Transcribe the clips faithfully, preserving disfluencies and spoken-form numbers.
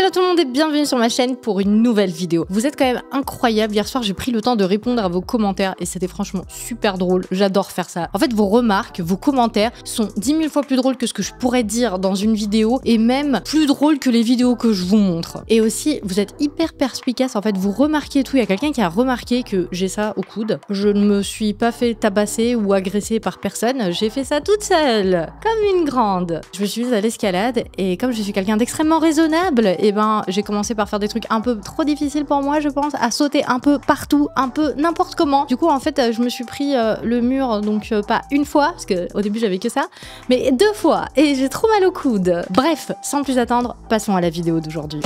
Hello tout le monde et bienvenue sur ma chaîne pour une nouvelle vidéo. Vous êtes quand même incroyable. Hier soir, j'ai pris le temps de répondre à vos commentaires et c'était franchement super drôle. J'adore faire ça. En fait, vos remarques, vos commentaires sont dix mille fois plus drôles que ce que je pourrais dire dans une vidéo et même plus drôles que les vidéos que je vous montre. Et aussi, vous êtes hyper perspicace. En fait, vous remarquez tout. Il y a quelqu'un qui a remarqué que j'ai ça au coude. Je ne me suis pas fait tabasser ou agresser par personne. J'ai fait ça toute seule, comme une grande. Je me suis mise à l'escalade et comme je suis quelqu'un d'extrêmement raisonnable, et ben j'ai commencé par faire des trucs un peu trop difficiles pour moi, je pense, à sauter un peu partout, un peu n'importe comment. Du coup, en fait, je me suis pris euh, le mur, donc euh, pas une fois, parce qu'au début j'avais que ça, mais deux fois, et j'ai trop mal au coude. Bref, sans plus attendre, passons à la vidéo d'aujourd'hui.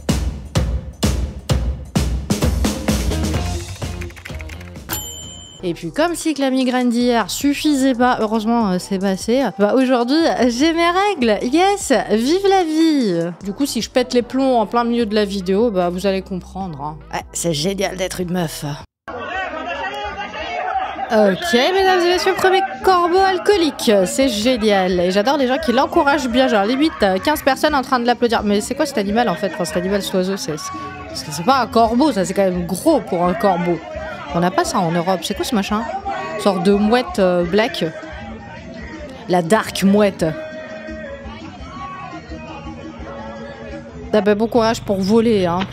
Et puis comme si que la migraine d'hier suffisait pas, heureusement euh, c'est passé, bah aujourd'hui j'ai mes règles, yes, vive la vie. Du coup si je pète les plombs en plein milieu de la vidéo, bah vous allez comprendre. Hein. Ouais, c'est génial d'être une meuf. Ok, mesdames et messieurs, premier corbeau alcoolique, c'est génial. Et j'adore les gens qui l'encouragent bien, genre limite quinze personnes en train de l'applaudir. Mais c'est quoi cet animal en fait? Enfin cet animal, cet oiseau, c'est... Parce que c'est pas un corbeau, ça c'est quand même gros pour un corbeau. On n'a pas ça en Europe. C'est quoi ce machin? Sorte de mouette euh, black. La dark mouette. Ah bah, bon courage pour voler, hein.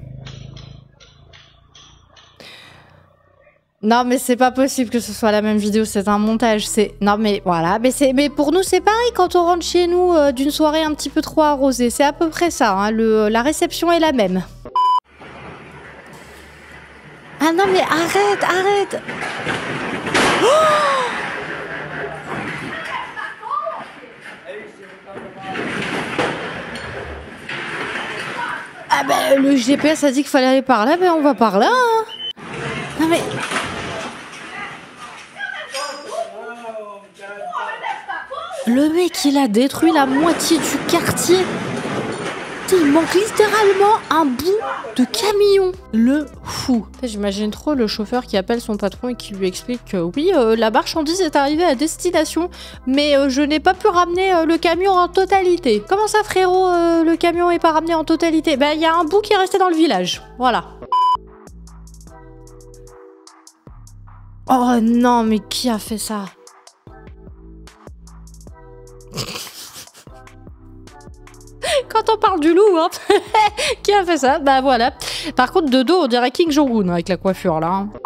Non mais c'est pas possible que ce soit la même vidéo, c'est un montage. C'est non mais voilà, mais c'est mais pour nous c'est pareil quand on rentre chez nous euh, d'une soirée un petit peu trop arrosée. C'est à peu près ça. Hein. Le la réception est la même. Ah non mais arrête, arrête. Oh ah ben le G P S a dit qu'il fallait aller par là, ben on va par là. Hein. Non mais... Le mec il a détruit la moitié du quartier. Il manque littéralement un bout de camion. Le fou. J'imagine trop le chauffeur qui appelle son patron et qui lui explique que oui, euh, la marchandise est arrivée à destination, mais euh, je n'ai pas pu ramener euh, le camion en totalité. Comment ça frérot, euh, le camion est pas ramené en totalité? Ben il y a un bout qui est resté dans le village. Voilà. Oh non, mais qui a fait ça? Quand on parle du loup, hein. Qui a fait ça? Bah voilà. Par contre, de dos, on dirait King Jong-un avec la coiffure là. Hein.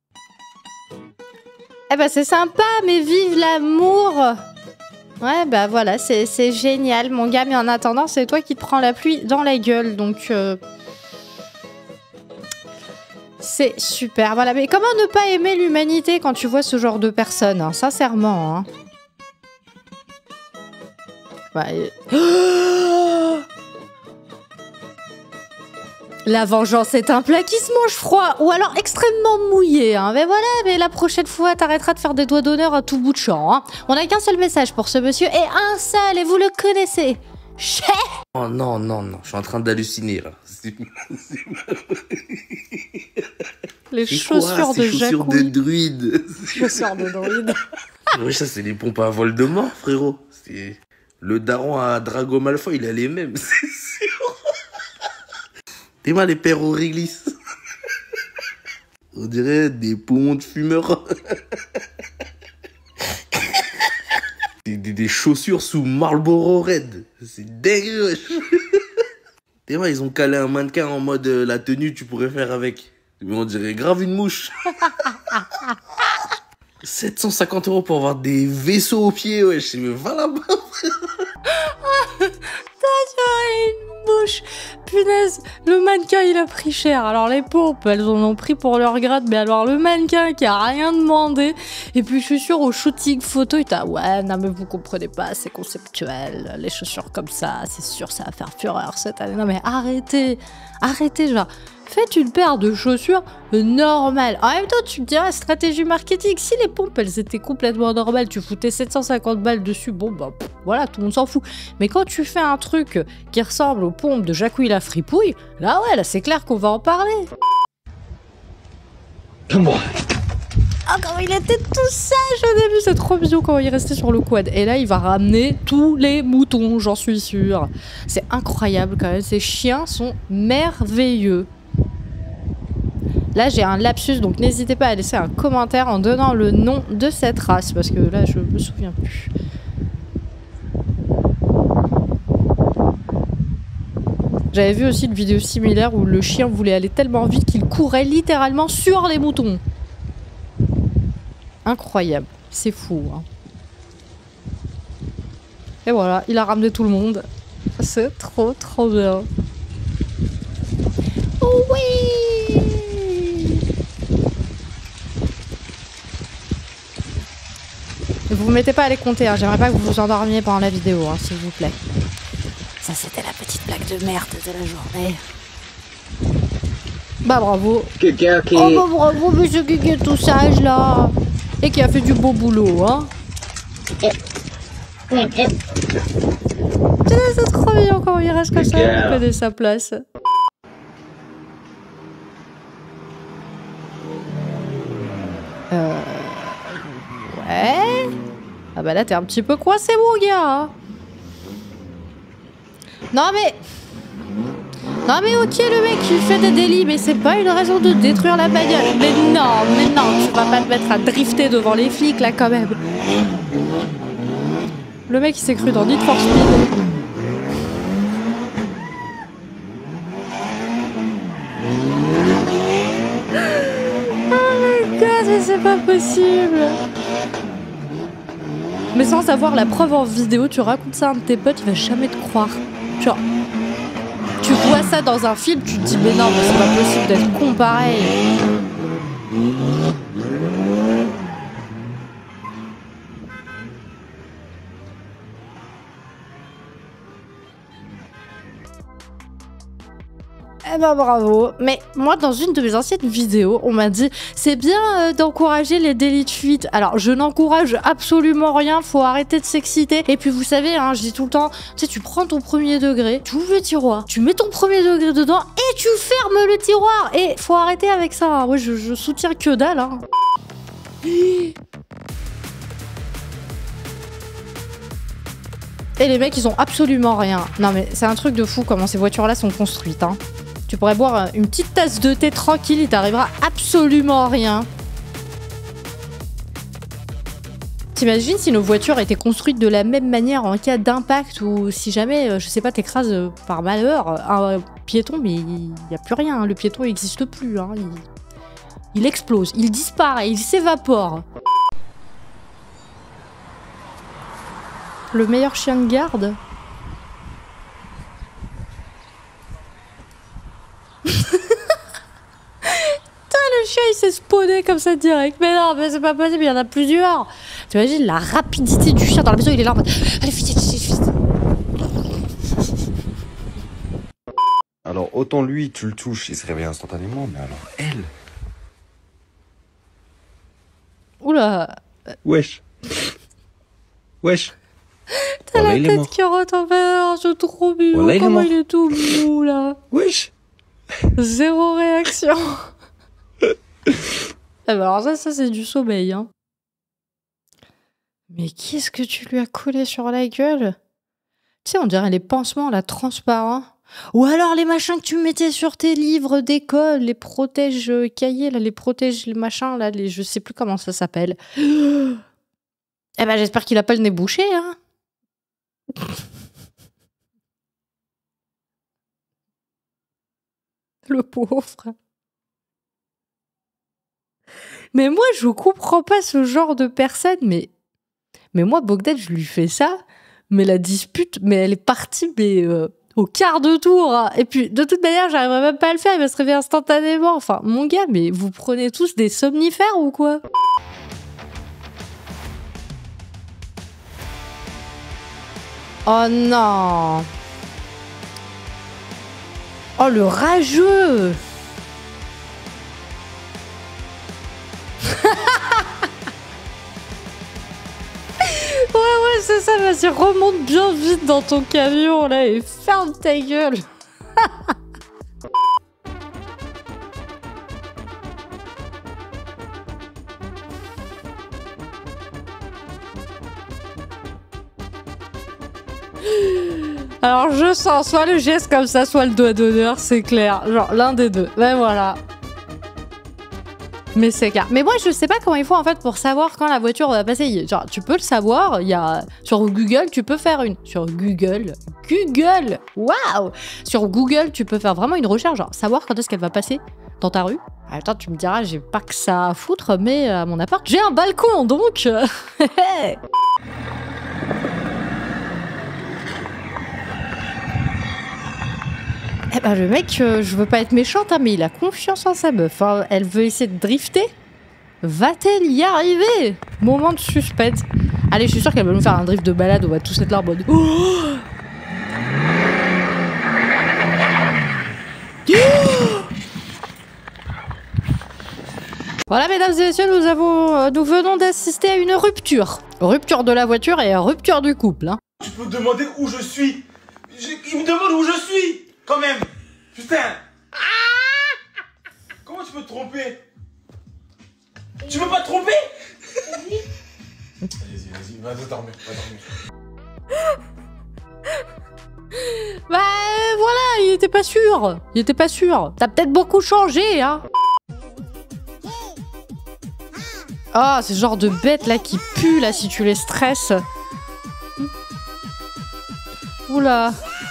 Eh bah c'est sympa, mais vive l'amour. Ouais, bah voilà, c'est génial, mon gars. Mais en attendant, c'est toi qui te prends la pluie dans la gueule, donc... Euh... C'est super. Voilà, mais comment ne pas aimer l'humanité quand tu vois ce genre de personnes, hein, sincèrement, hein. Bah, et... oh la vengeance est un plat qui se mange froid ou alors extrêmement mouillé. Hein. Mais voilà, mais la prochaine fois, t'arrêteras de faire des doigts d'honneur à tout bout de champ. Hein. On n'a qu'un seul message pour ce monsieur et un seul, et vous le connaissez. Chais. Oh non, non, non, je suis en train d'halluciner là. Les chaussures de Jacouille. Chaussures de druide. Chaussures de druide. Oui, ça c'est les pompes à Voldemort, frérot. C'est... Le daron à Drago Malfoy, il a les mêmes, c'est sûr. T'es mal les pères Auriglis. On dirait des poumons de fumeurs. des, des, des chaussures sous Marlboro Red. C'est dégueu. T'es mal, ils ont calé un mannequin en mode euh, la tenue tu pourrais faire avec. Mais on dirait grave une mouche. sept cent cinquante euros pour avoir des vaisseaux aux pieds, ouais, je sais, mais va là-bas, frère. Une mouche. Punaise, le mannequin il a pris cher. Alors les pompes, elles en ont pris pour leur grade, mais alors le mannequin qui a rien demandé. Et puis je suis sûre au shooting photo, il t'a ouais, non mais vous comprenez pas, c'est conceptuel. Les chaussures comme ça, c'est sûr, ça va faire fureur cette année. Non mais arrêtez, arrêtez, genre. Faites une paire de chaussures normales. En même temps, tu me diras, stratégie marketing, si les pompes, elles étaient complètement normales, tu foutais sept cent cinquante balles dessus, bon, bah, pff, voilà, tout le monde s'en fout. Mais quand tu fais un truc qui ressemble aux pompes de Jacouille la fripouille, là, ouais, là, c'est clair qu'on va en parler. Come on. Oh, comment il était tout sage au début, c'est trop mignon quand il restait sur le quad. Et là, il va ramener tous les moutons, j'en suis sûre. C'est incroyable quand même, ces chiens sont merveilleux. Là, j'ai un lapsus, donc n'hésitez pas à laisser un commentaire en donnant le nom de cette race, parce que là, je me souviens plus. J'avais vu aussi une vidéo similaire où le chien voulait aller tellement vite qu'il courait littéralement sur les moutons. Incroyable, c'est fou. Hein. Et voilà, il a ramené tout le monde. C'est trop trop bien. Oh oui! Vous ne mettez pas à les compter, hein. J'aimerais pas que vous vous endormiez pendant la vidéo, hein, s'il vous plaît. Ça, c'était la petite blague de merde de la journée. Bah bravo. Quelqu'un qui... Oh bah bravo, monsieur qui est tout sage là. Et qui a fait du beau boulot, hein. C'est trop mignon quand il reste comme ça, il connaît sa place. Euh... Ouais... Ah bah là t'es un petit peu coincé mon gars, hein. Non mais... Non mais ok le mec il fait des délits mais c'est pas une raison de détruire la bagnole. Mais non, mais non, tu vas pas te mettre à drifter devant les flics là quand même. Le mec il s'est cru dans Need for Speed. Oh my god, mais c'est pas possible. Mais sans avoir la preuve en vidéo, tu racontes ça à un de tes potes, il va jamais te croire. Genre, tu vois ça dans un film, tu te dis mais non, mais c'est pas possible d'être con pareil. Eh ben bravo. Mais moi, dans une de mes anciennes vidéos, on m'a dit c'est bien euh, d'encourager les délits de fuite. Alors, je n'encourage absolument rien. Faut arrêter de s'exciter. Et puis, vous savez, hein, je dis tout le temps, tu sais, tu prends ton premier degré, tu ouvres le tiroir, tu mets ton premier degré dedans et tu fermes le tiroir. Et faut arrêter avec ça. Hein. Ouais, je, je soutiens que dalle. Hein. Et les mecs, ils ont absolument rien. Non, mais c'est un truc de fou comment ces voitures-là sont construites. Hein. Tu pourrais boire une petite tasse de thé tranquille, il t'arrivera absolument rien. T'imagines si nos voitures étaient construites de la même manière en cas d'impact ou si jamais, je sais pas, t'écrases par malheur un piéton, mais il n'y a plus rien, hein. Le piéton n'existe plus. Hein. Il... il explose, il disparaît, il s'évapore. Le meilleur chien de garde. Le chien il s'est spawné comme ça direct. Mais non, mais c'est pas possible, il y en a plusieurs. Tu imagines la rapidité du chien dans la maison, il est là en mode allez, vite, vite, vite. Alors autant lui, tu le touches, il se réveille instantanément, mais alors elle... Oula. Wesh. Wesh. T'as voilà, la tête qui rote en verre, c'est trop mignon. Voilà, comment il est, il est tout mou là. Wesh. Zéro réaction. Ah bah alors ça, ça c'est du sommeil, hein. Mais qu'est-ce que tu lui as collé sur la gueule? Tu sais, on dirait les pansements, là, transparents. Ou alors les machins que tu mettais sur tes livres d'école, les protèges cahiers, là, les protèges les machins, là, les... je sais plus comment ça s'appelle. Eh ben j'espère qu'il a pas le nez bouché, hein. Le pauvre. Mais moi, je comprends pas ce genre de personne, mais... Mais moi, Bogdan, je lui fais ça, mais la dispute, mais elle est partie, mais euh, au quart de tour. Hein. Et puis, de toute manière, j'arriverai même pas à le faire, il va se réveiller instantanément. Enfin, mon gars, mais vous prenez tous des somnifères ou quoi? Oh non! Oh, le rageux! Ouais, ouais, c'est ça, vas-y, remonte bien vite dans ton camion, là, et ferme ta gueule. Alors je sens soit le geste comme ça, soit le doigt d'honneur, c'est clair. Genre l'un des deux. Ben voilà. Mais c'est clair. Mais moi je sais pas comment il faut en fait pour savoir quand la voiture va passer. Genre tu peux le savoir, il y a... Sur Google tu peux faire une... Sur Google... Google Waouh. Sur Google tu peux faire vraiment une recherche, genre savoir quand est-ce qu'elle va passer dans ta rue. Attends, tu me diras, j'ai pas que ça à foutre, mais à mon appart, j'ai un balcon, donc... Eh ben le mec, euh, je veux pas être méchante, hein, mais il a confiance en sa meuf. Hein. Elle veut essayer de drifter. Va-t-elle y arriver? Moment de suspense. Allez, je suis sûre qu'elle va nous faire un drift de balade, on va tous être là en mode... Oh Voilà, mesdames et messieurs, nous, avons, euh, nous venons d'assister à une rupture. Rupture de la voiture et rupture du couple. Hein. Tu peux me demander où je suis. Je... Il me demande où je suis, quand même. Putain. Comment tu peux te tromper? Tu peux pas te tromper? Vas-y, vas-y, va dormir, va dormir. Bah euh, voilà, il était pas sûr. Il était pas sûr. T'as peut-être beaucoup changé, hein. Ah, oh, c'est ce genre de bête là qui pue là si tu les stresses. Oula.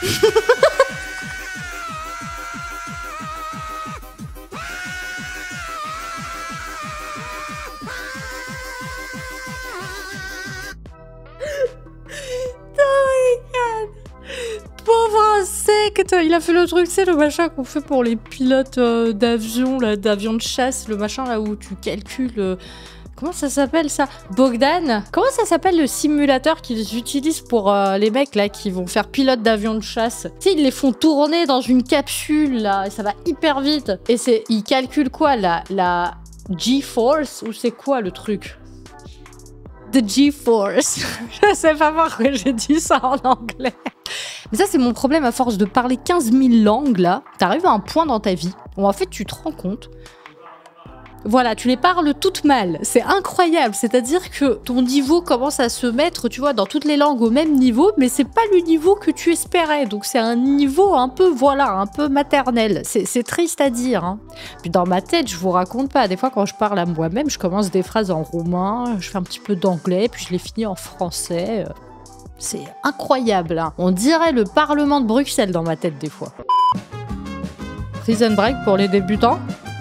Pauvre insecte. Il a fait le truc, c'est le machin qu'on fait pour les pilotes euh, d'avion, là, d'avion de chasse, le machin là où tu calcules... Euh, comment ça s'appelle ça? Bogdan? Comment ça s'appelle le simulateur qu'ils utilisent pour euh, les mecs là qui vont faire pilote d'avion de chasse? Tu sais, ils les font tourner dans une capsule là, et ça va hyper vite. Et c'est, ils calculent quoi là? La G-Force? Ou c'est quoi le truc? The G-Force. Je sais pas pourquoi j'ai dit ça en anglais. Mais ça, c'est mon problème à force de parler quinze mille langues, là. T'arrives à un point dans ta vie où, en fait, tu te rends compte. Voilà, tu les parles toutes mal. C'est incroyable. C'est-à-dire que ton niveau commence à se mettre, tu vois, dans toutes les langues au même niveau, mais c'est pas le niveau que tu espérais. Donc, c'est un niveau un peu, voilà, un peu maternel. C'est triste à dire, hein. Puis dans ma tête, je vous raconte pas. Des fois, quand je parle à moi-même, je commence des phrases en roumain, je fais un petit peu d'anglais, puis je les finis en français. C'est incroyable, hein. On dirait le Parlement de Bruxelles dans ma tête, des fois. Prison break pour les débutants.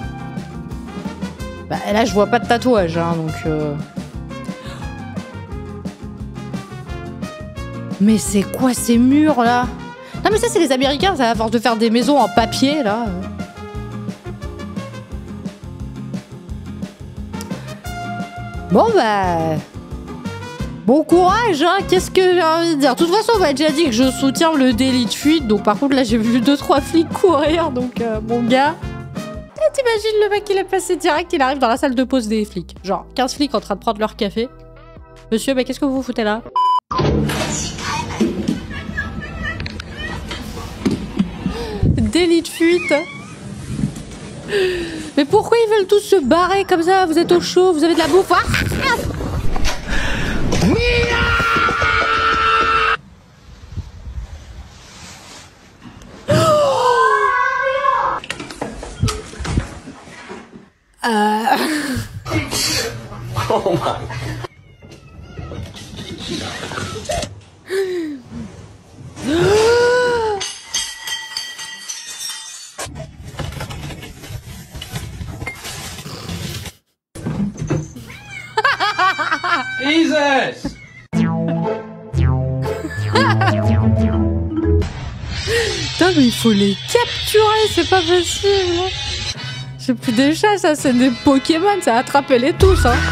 Bah, là, je vois pas de tatouage, hein, donc... Euh... Mais c'est quoi ces murs, là? Non, mais ça, c'est les Américains, ça, à force de faire des maisons en papier, là. Bon, bah... Bon courage, hein. Qu'est-ce que j'ai envie de dire? De toute façon, on m'a déjà dit que je soutiens le délit de fuite, donc par contre, là, j'ai vu deux trois flics courir, donc, euh, mon gars... T'imagines le mec, il est passé direct, il arrive dans la salle de pause des flics. Genre, quinze flics en train de prendre leur café. Monsieur, mais qu'est-ce que vous vous foutez là? Délit de fuite. Mais pourquoi ils veulent tous se barrer comme ça? Vous êtes au chaud, vous avez de la bouffe. Ah Euh... Oh my. Jesus! Putain, mais il faut les capturer, c'est pas possible. C'est plus des chats, ça, c'est des Pokémon, ça a attrapé les tous, hein.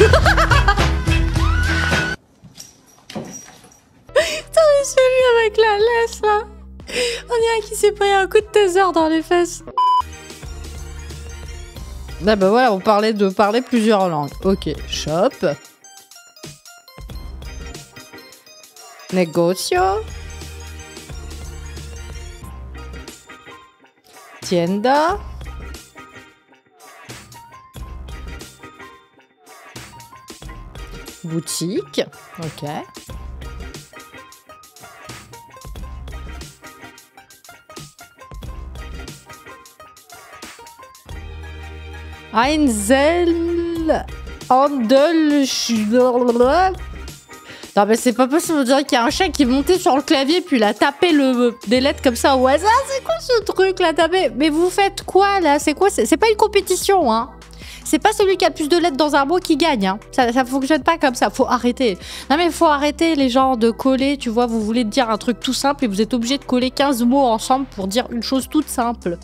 Putain, mais celui avec la laisse, là. On dirait qu'il s'est pris un coup de taser dans les fesses. Ah bah voilà, on parlait de parler plusieurs langues. Ok, shop. Negocio. Tienda. Boutique. Ok. Einzel... Handel... Non mais c'est pas possible, on dirait qu'il y a un chat qui est monté sur le clavier puis il a tapé le... des lettres comme ça au hasard. C'est quoi ce truc là tapé? Mais vous faites quoi là? C'est quoi? C'est pas une compétition hein. C'est pas celui qui a le plus de lettres dans un mot qui gagne hein. Ça, ça fonctionne pas comme ça, faut arrêter. Non mais faut arrêter les gens de coller, tu vois, vous voulez dire un truc tout simple et vous êtes obligé de coller quinze mots ensemble pour dire une chose toute simple.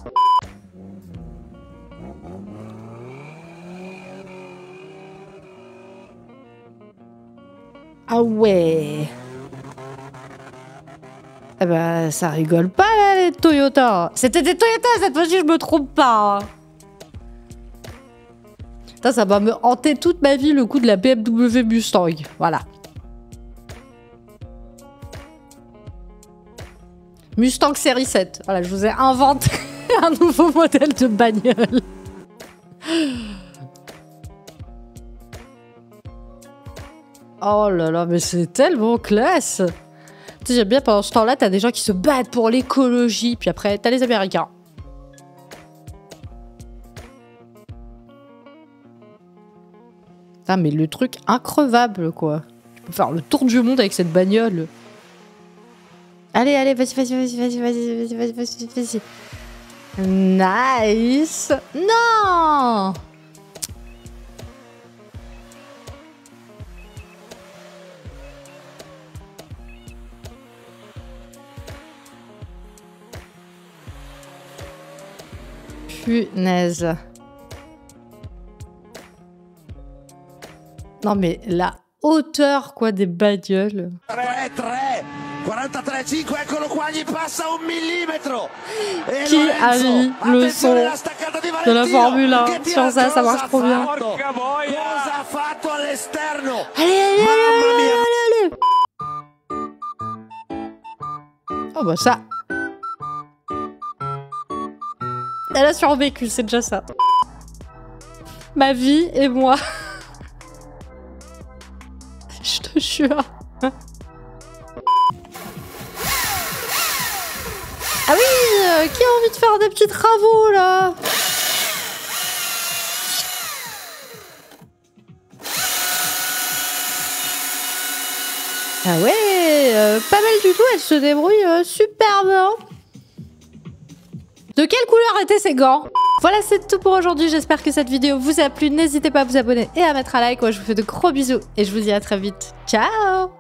Ah ouais. Eh ben, ça rigole pas, là, les Toyota. C'était des Toyota, cette fois-ci, je me trompe pas. Putain, ça va me hanter toute ma vie, le coup de la B M W Mustang. Voilà. Mustang série sept. Voilà, je vous ai inventé un nouveau modèle de bagnole. Oh là là, mais c'est tellement classe. Tu sais, j'aime bien, pendant ce temps-là, t'as des gens qui se battent pour l'écologie, puis après, t'as les Américains. Putain, mais le truc increvable, quoi. Tu peux faire le tour du monde avec cette bagnole. Allez, allez, vas-y, vas-y, vas-y, vas-y, vas-y, vas-y, vas-y, vas-y. Nice. Non! Punaise. Non mais la hauteur quoi des bagnoles. Qui a mis le son de la Formule un sur ça, ça marche trop bien. Allez, allez, allez, allez, allez. Oh bah ça. Elle a survécu, c'est déjà ça. Ma vie et moi. Je te jure. Ah oui, euh, qui a envie de faire des petits travaux là? Ah ouais, euh, pas mal du tout, elle se débrouille euh, super bien. De quelle couleur étaient ces gants? Voilà, c'est tout pour aujourd'hui. J'espère que cette vidéo vous a plu. N'hésitez pas à vous abonner et à mettre un like. Moi, je vous fais de gros bisous et je vous dis à très vite. Ciao!